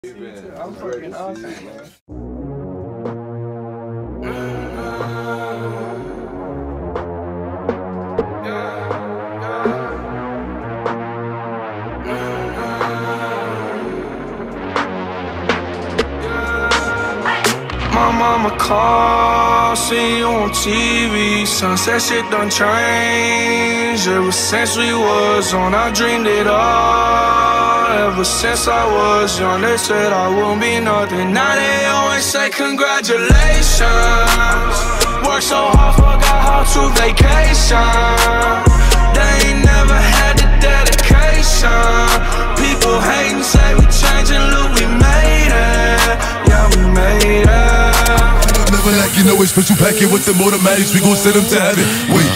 I'm fucking awesome, man. My mama called, see you on TV. Sunset shit done changed. Ever since we was on, I dreamed it all. Ever since I was young, they said I won't be nothing. Now they always say congratulations. Worked so hard, forgot how to vacation. They ain't never had the dedication. People hating, say we changing, look, we made it. Yeah, we made it. Never like you know it's special packet with the automatics, we gon' send them to heaven. Wait,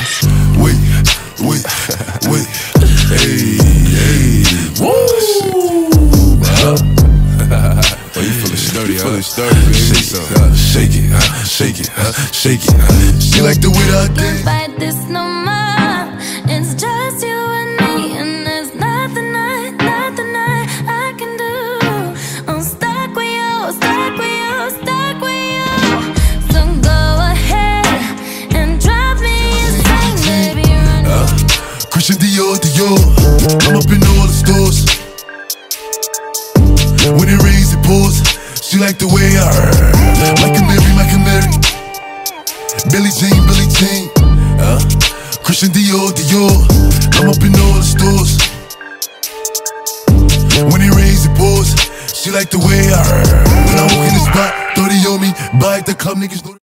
hey, woo! Oh, you feelin' sturdy, huh? Shake it. She like the way that I did. Fight this no more. It's just you and me, and there's nothing I can do. I'm stuck with you, stuck with you, stuck with you. So go ahead and drop me insane, baby. Christian Dior. I'm up in all the stores. When it rains, it pours. She like the way I heard. Like a Mary. Billie Jean. Christian Dior. I'm up in all the stores. When it rains, it pours. She like the way I heard. When I walk in the spot, 30 on me. Buy at the club, niggas know.